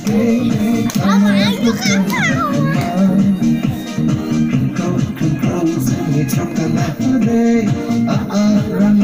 Mama, you can't tell. Kau cruise and we talk about the day.